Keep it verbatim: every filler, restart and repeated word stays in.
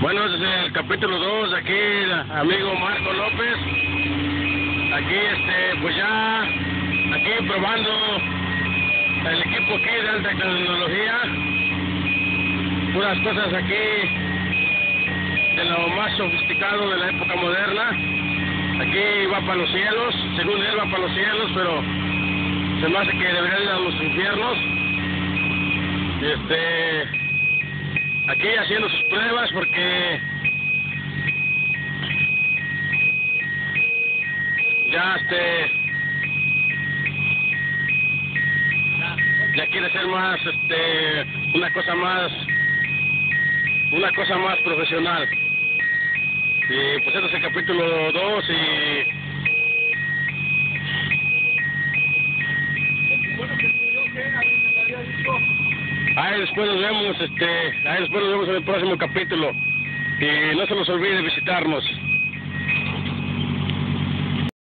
Bueno, este es el capítulo dos, aquí el amigo Marco López. Aquí, este, pues ya, aquí probando el equipo aquí de alta tecnología. Puras cosas aquí de lo más sofisticado de la época moderna. Aquí va para los cielos, según él va para los cielos, pero se me hace que debería ir a los infiernos. Este, aquí haciendo sus pruebas porque ya este ya quiere ser más este una cosa más una cosa más profesional. Y pues este es el capítulo dos y ahí después nos vemos, este, ahí después nos vemos en el próximo capítulo. Y no se nos olvide visitarnos.